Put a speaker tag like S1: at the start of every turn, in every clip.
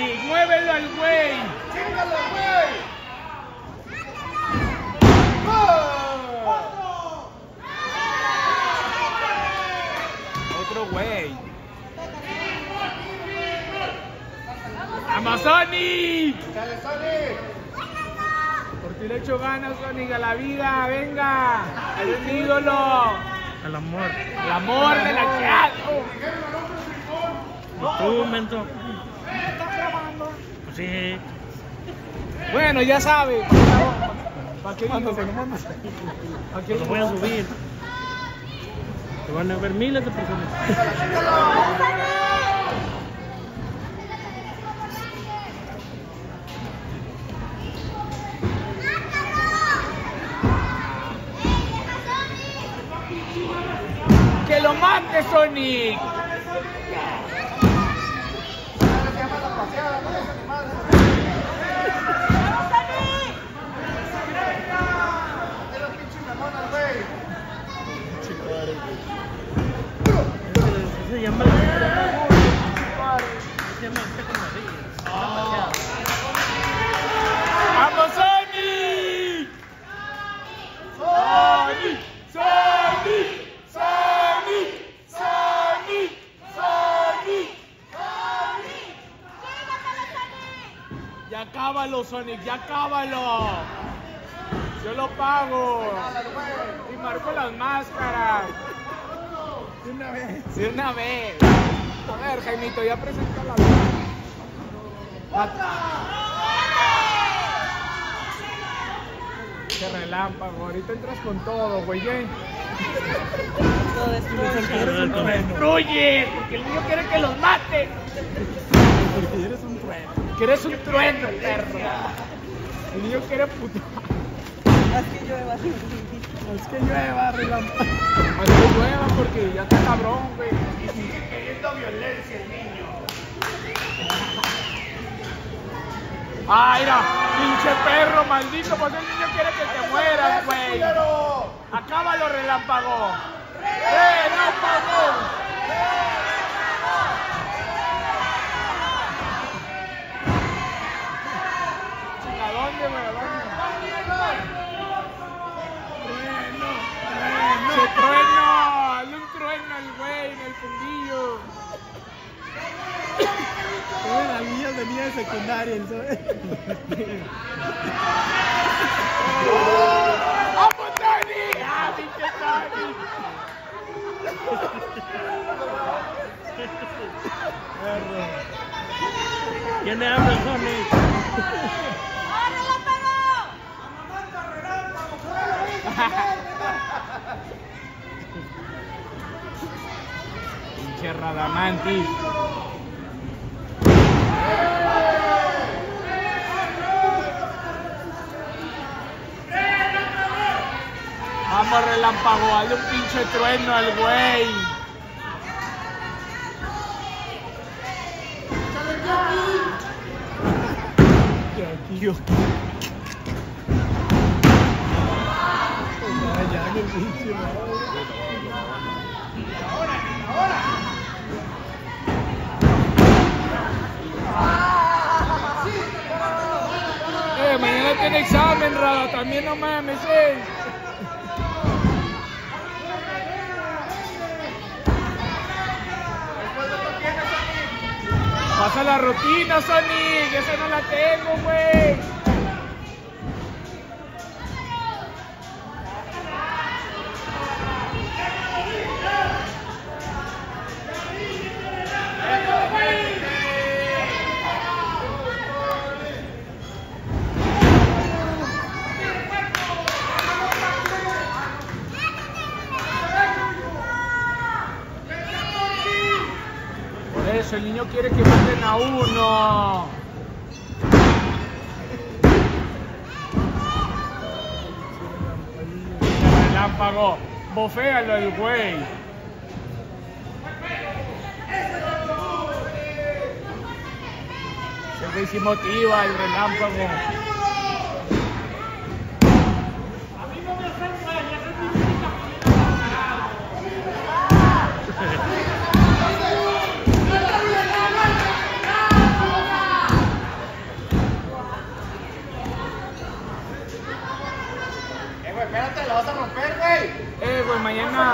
S1: Sonic! ¡Muévelo al güey!
S2: ¡Chíngalo, güey!
S1: Otro güey. ¡Vamos, Sonic!
S2: ¡Dale, Sonic!
S1: Por ti le echo ganas, Sonic, a la vida, venga. Eres un ídolo.
S3: Al amor.
S1: El amor de la chat.
S3: Tú, mento. Sí.
S1: Bueno, ya sabe. ¿Para qué digo? ¿Para qué
S3: Lo voy a subir. Te van a ver miles de personas.
S1: ¡Que lo mate, Sonic!
S3: Se llama
S1: ¡Vamos, Sonic! ¡Sonic! ¡Sonic! ¡Sonic! ¡Sonic! ¡Sonic! ¡Ya cábalo, Sonic! ¡Ya cábalo! ¡Yo lo pago! Y marco las máscaras.
S2: De una vez.
S1: De una vez. A ver, Jaimito, ya presenta la Qué relámpago, ahorita entras con todo, güey.
S3: Todo
S1: ¡Destruye! Porque el niño quiere que los mate.
S2: Porque eres un trueno.
S1: Que eres un trueno, perro. El niño quiere puto.
S2: Haz que llueva, relámpago.
S1: Haz que llueva porque ya está cabrón, güey. Y sigue queriendo violencia el niño. ¡Ah, mira! ¡Pinche perro, maldito! Pues el niño quiere que te mueras, güey. ¡Acábalo, relámpago! ¡Relámpago! ¿A dónde, güey? ¿A dónde? ¡Se trueno! ¡Hazle un trueno al güey en el fundillo!
S2: La niña venía de secundaria, ¿sabes?
S1: ¡Vamos, Tony! ¡Ah, pinche Tony!
S3: ¿Quién le habla, Sonic?
S1: Pinche Radamantis. Vamos, relámpago, hazle un pinche trueno al güey.
S2: Yo. Ya, qué pinche
S1: Mañana tiene examen, Rada, también no mames, Pasa la rutina, Sonic, esa no la tengo, güey. Por eso el niño quiere que maten a uno. Relámpago, boféalo el güey. El güey sí motiva el relámpago. espérate, la vas a romper, güey. Güey, mañana.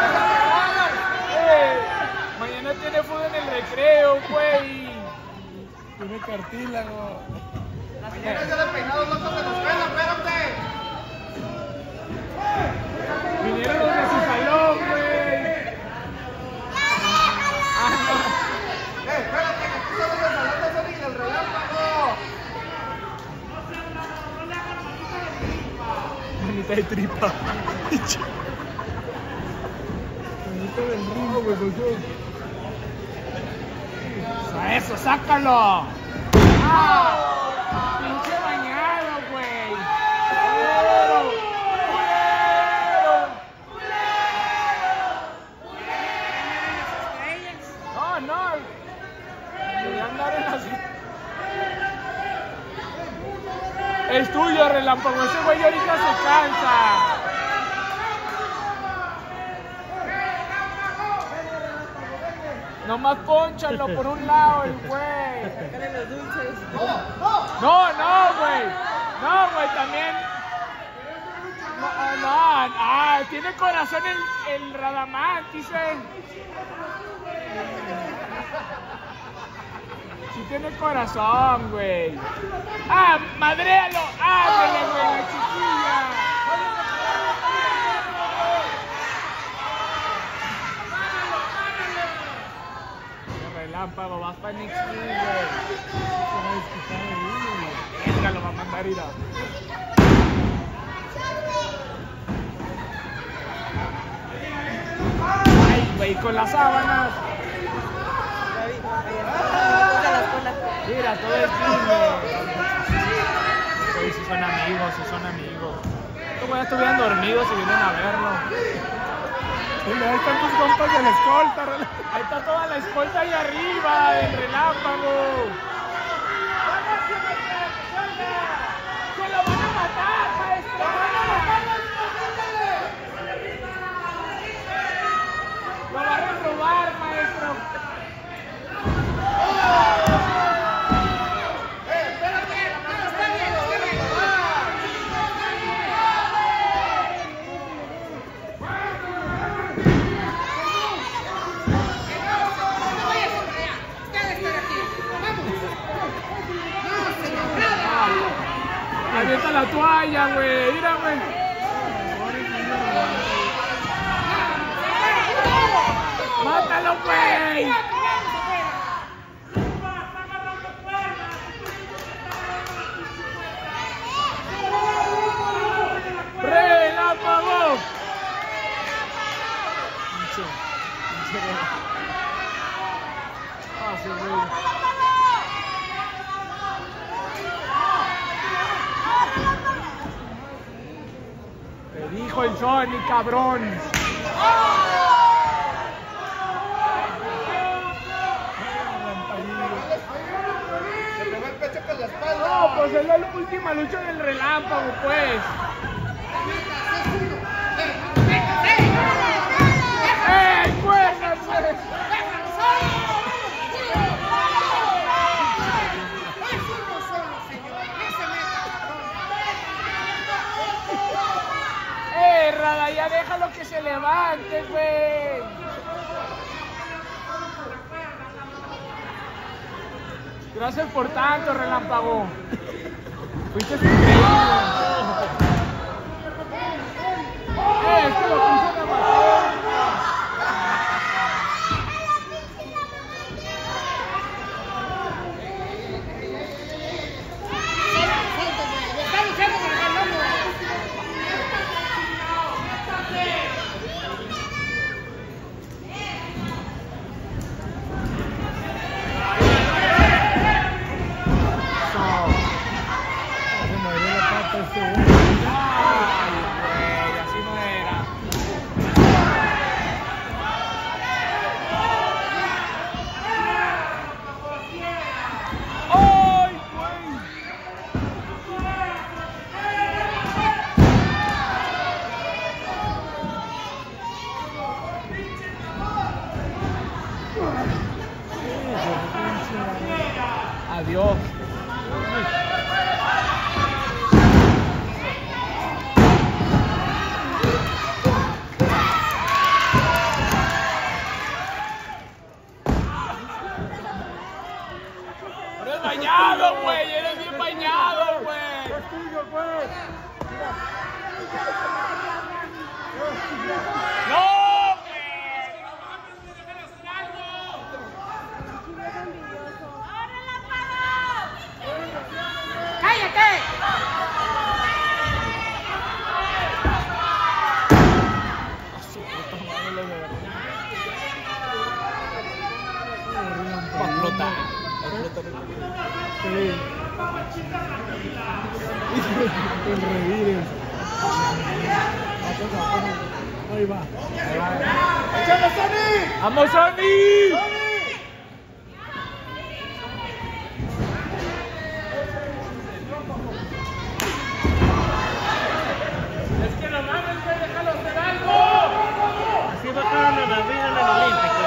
S1: Mañana tiene fútbol en el recreo, güey.
S2: Tiene cartílago.
S1: Mañana es de peinados locos de la escuela, espérate. Vinieron los de su salón, güey. Espérate, que tú sabes el salón de Sonic del relámpago.
S2: Manita de tripa. Manita del ritmo, güey, soy.
S1: A eso, sácalo. ¡Ah! Pinche bañado, güey. No. Voy a andar en las... Es tuyo, relámpago. Ese güey ahorita se cansa. Nomás pónchalo por un lado el güey. No, güey, también. No, tiene corazón el Radamantis, Sí tiene corazón, güey. Madréalo. Ándale, güey, la chiquilla. Relámpago, vas para NXT, güey. Venga, lo va a mandar ir a... Ay, güey, con las sábanas. Mira, todo es güey, si son amigos. Estos güeyes estuvieron dormidos y vienen a verlo.
S2: Ahí están tus compas de la escolta.
S1: Ahí está toda la escolta ahí arriba, del relámpago. ¡Se lo van a matar, maestro! ¡Lo van a robar, maestro! Avienta la toalla, güey. Mira, güey. ¡Mátalo, güey! ¡Relámpago! Sí, güey. Te dijo el Sonic, cabrón. Se pegó el pecho con la espalda. No, pues es la última lucha del relámpago, pues. ¡Cuérdense! Rada, ya déjalo que se levante, güey. Gracias por tanto, relámpago. Fuiste increíble. Esto lo puso en la materia.
S2: Se me abrió la pata este Ahí va.
S1: ¡Échale, Sony! ¡Vamos, Sony! Es que no mames, güey, déjalo hacer algo.
S3: Así va a acabar la vida en el Olímpico.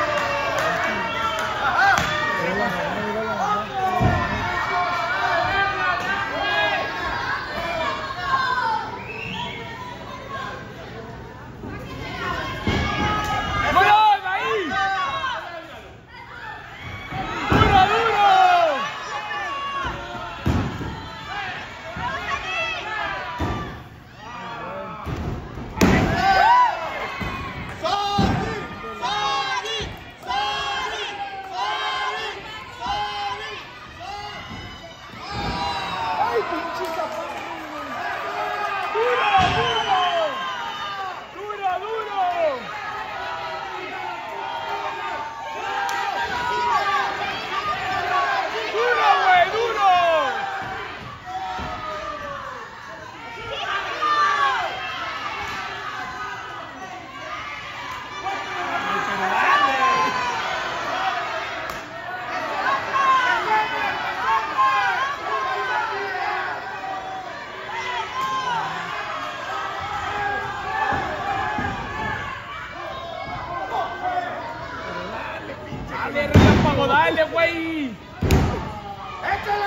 S1: ¡Dale, relámpago, dale, güey! ¡Échale,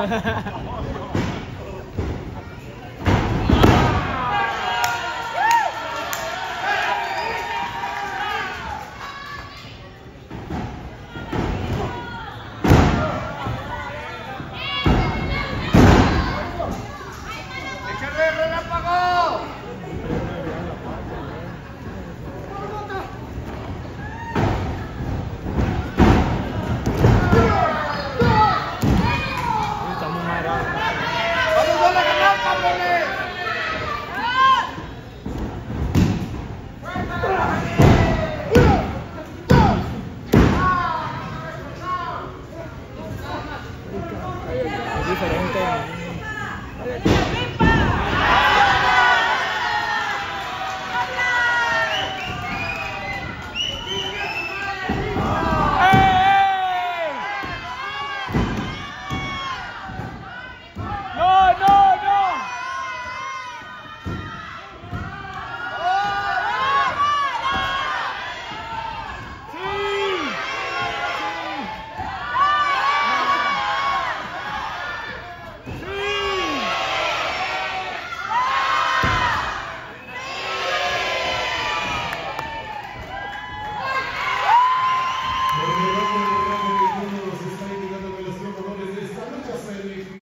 S3: No.